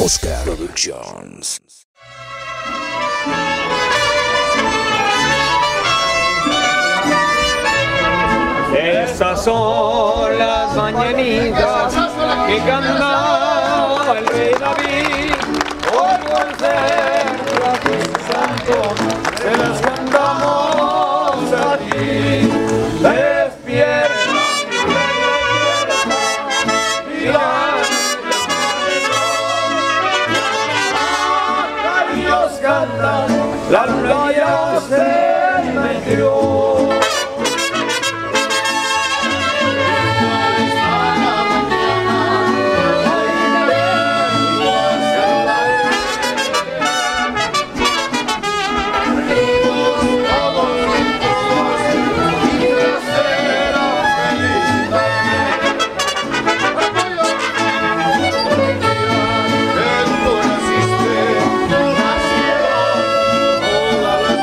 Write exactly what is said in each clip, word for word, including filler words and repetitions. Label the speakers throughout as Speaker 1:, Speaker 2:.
Speaker 1: Oscar Productions.
Speaker 2: Estas son las mañanitas que cantaba el rey David. Hoy por ser tu santo, se las cantamos a ti. Despierta, y la Dios canta, la luna ya se metió.
Speaker 3: La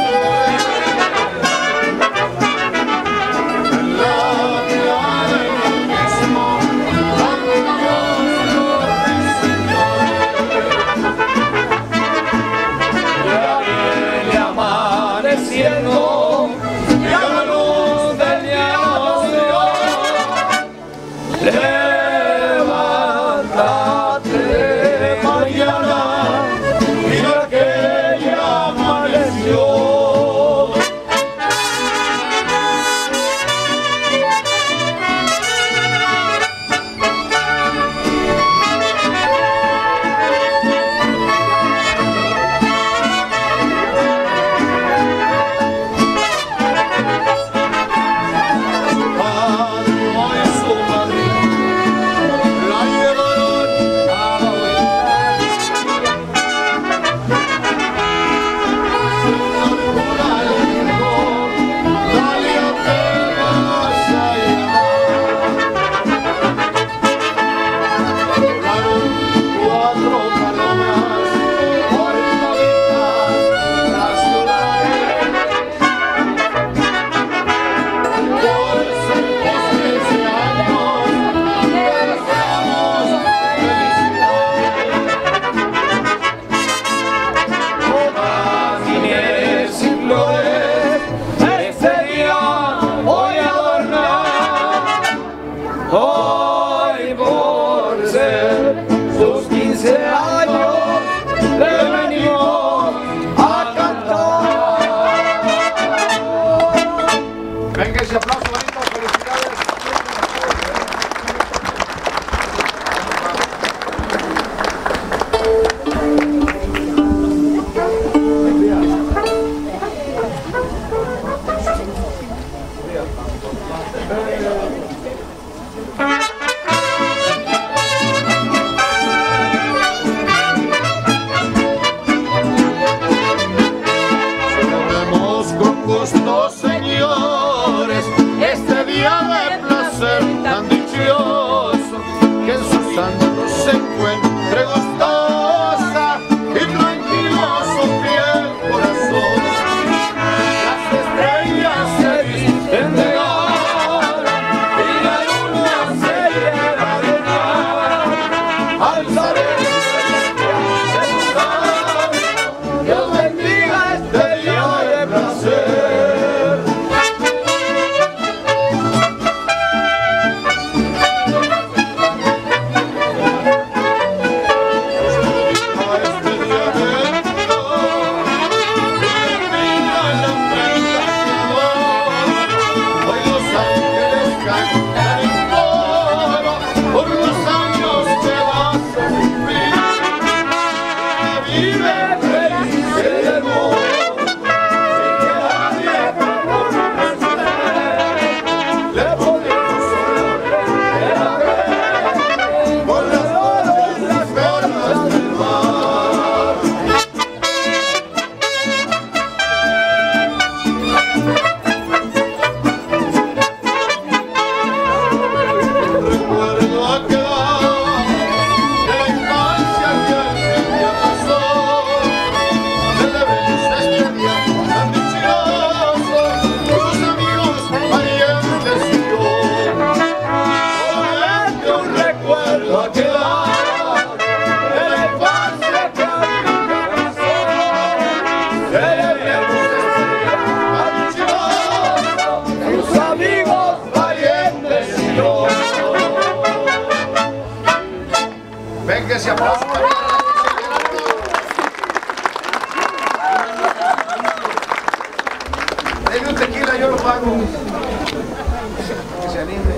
Speaker 3: Denme un tequila, yo lo pago. Que se anime.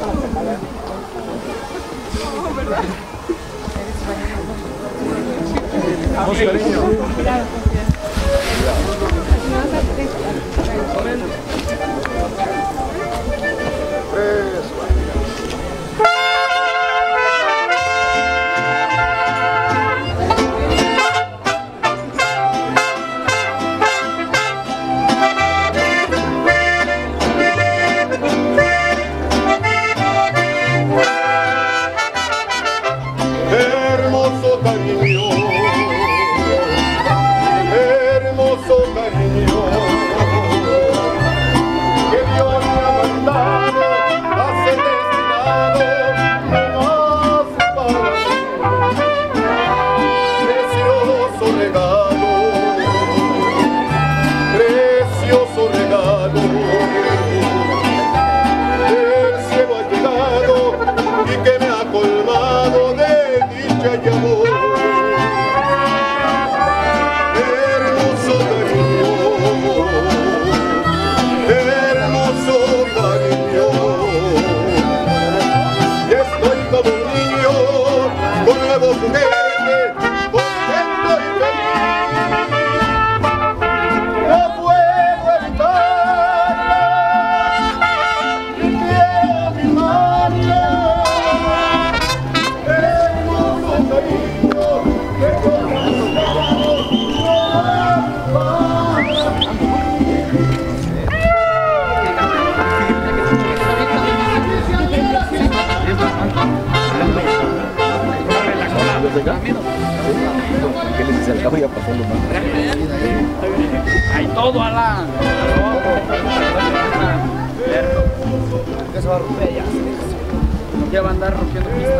Speaker 3: Vamos, cariño.
Speaker 4: Hermoso cariño, hermoso cariño, que Dios me ha mandado a ser destinado nomás para mí. Precioso regalo, precioso regalo, el cielo ha llegado y que me ha colmado de dicha y amor. Hermoso cariño, hermoso cariño, y estoy como un niño con nuevo juguete, contento y feliz. No puedo evitarla, y quiero mimarla. Hermoso cariño, que con
Speaker 2: Hay todo, Alan.
Speaker 3: ¿Qué se va a romper ya?
Speaker 2: Ya va a andar rompiendo pistas.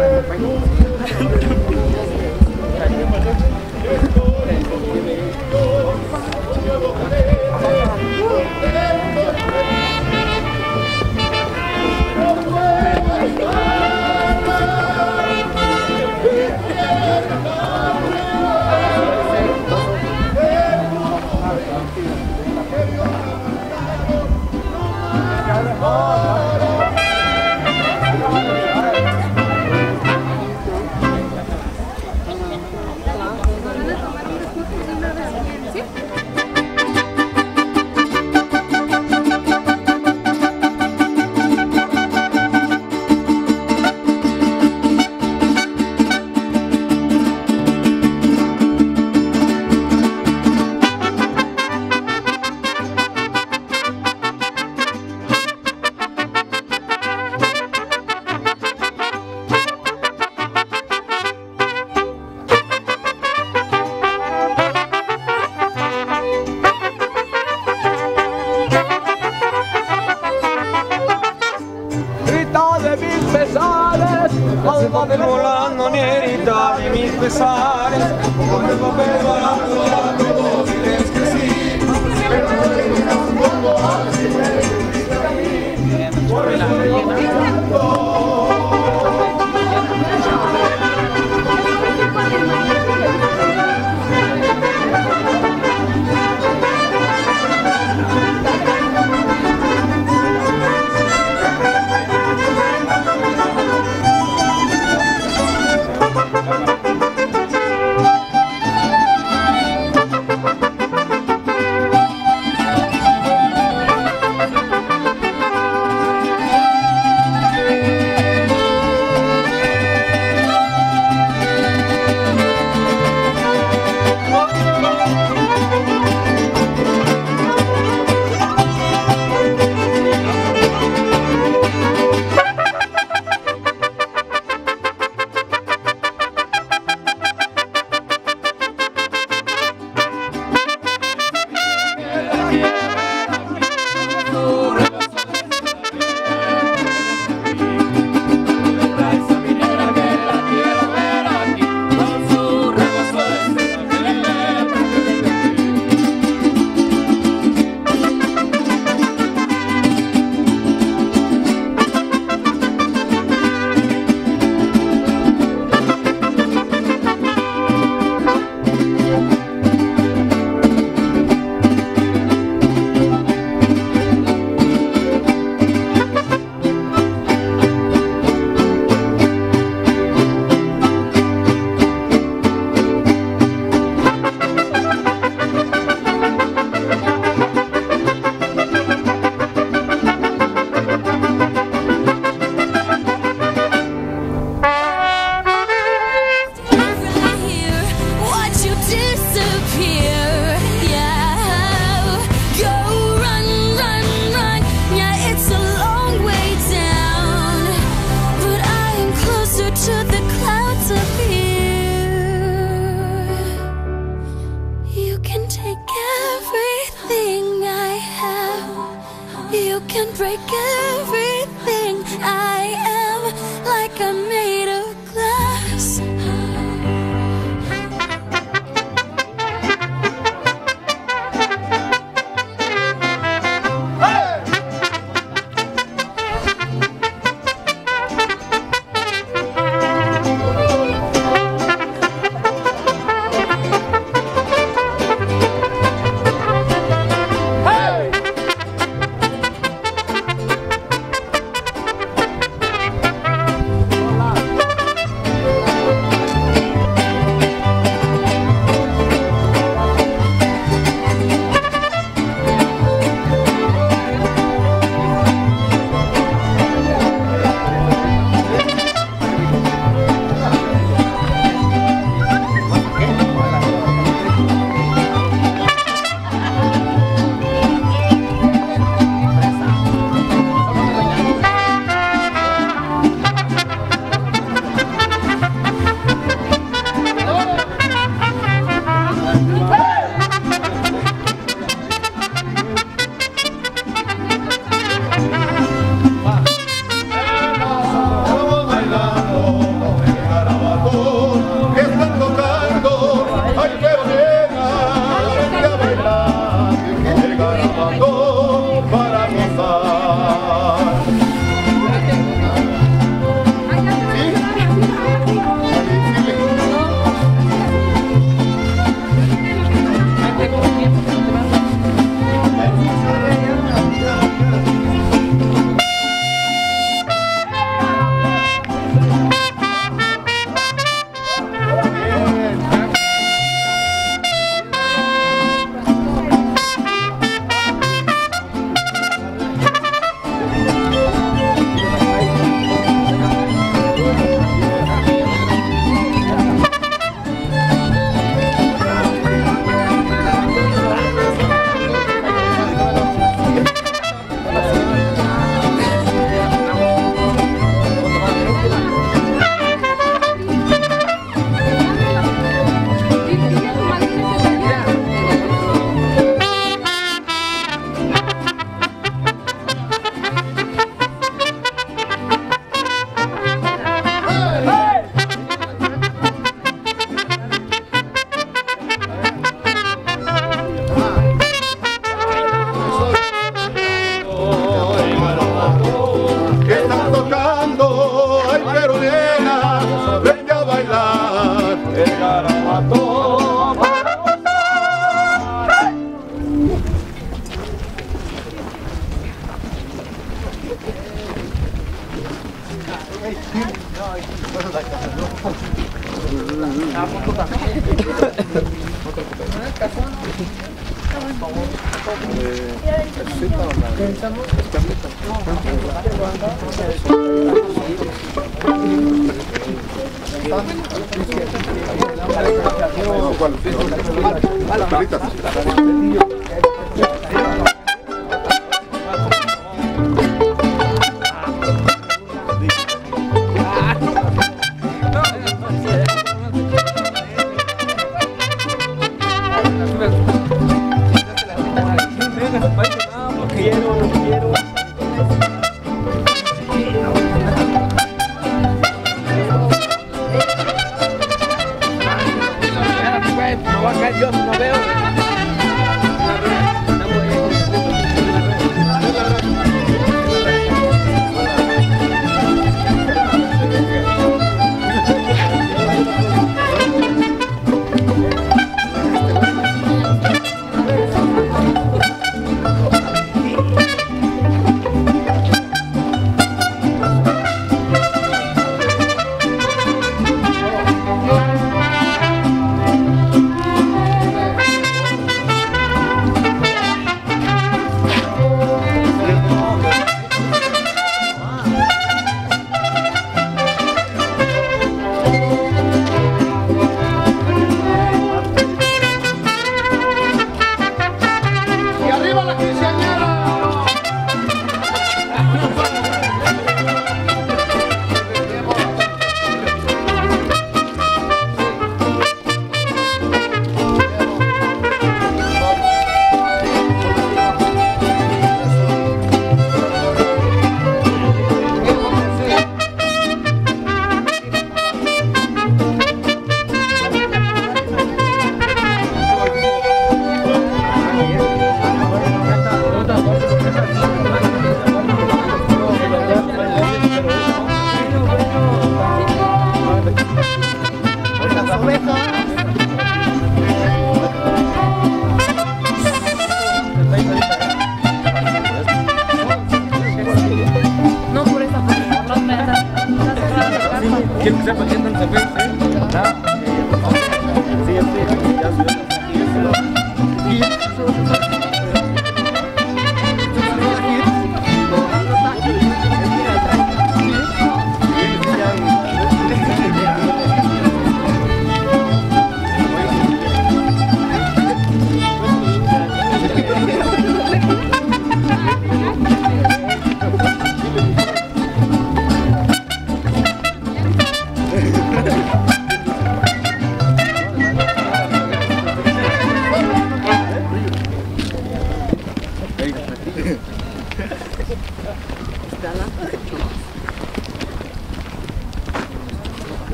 Speaker 2: Como el papel volando, negrita de mis pesares, como el papel volando, a todos diles que sí, pero no le digas como así me dijiste a mí, por el
Speaker 5: and break everything I am, like I'm made of glass.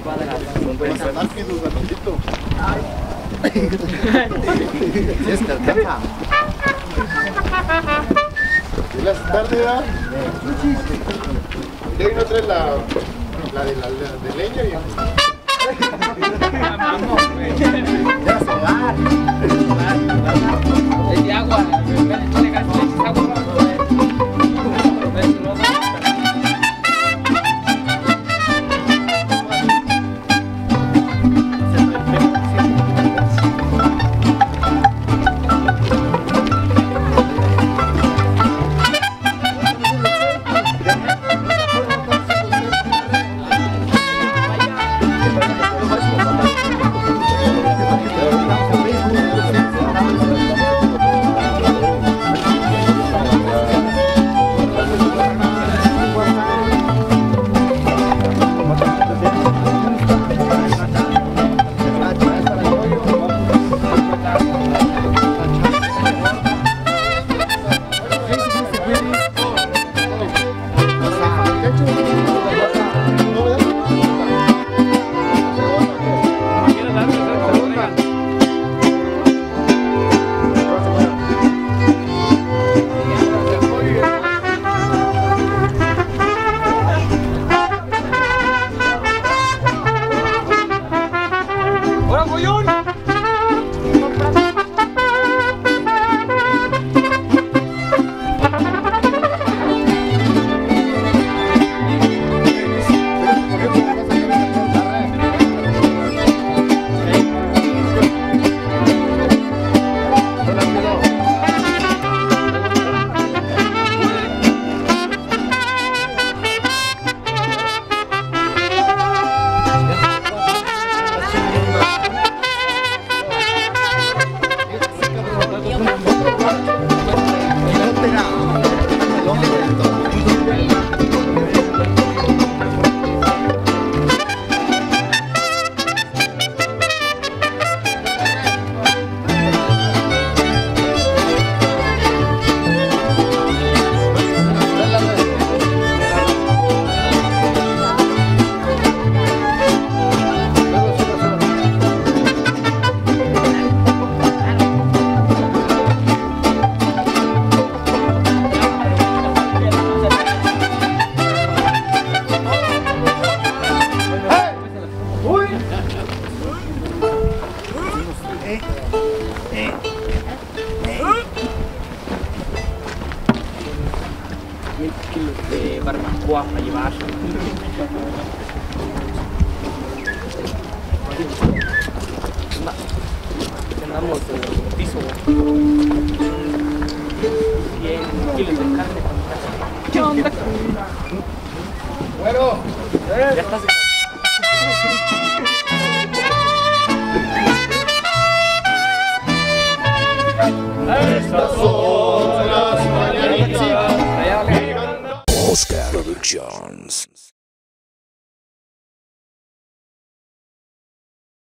Speaker 4: Pues más que sus ratoncitos. Si es que alcanza. ¿Y las tardes, va? ¿Y hoy no trae la, la de la, la de leña? Y... ya se va.
Speaker 2: Es de agua. Tiene gas, es agua. Kilos de barbacoa para llevar. Andamos de piso. cien kilos de carne. ¿Qué onda?
Speaker 3: Bueno,
Speaker 2: Ya estás.
Speaker 4: Estas son las mañanitas.
Speaker 1: Oscar Productions.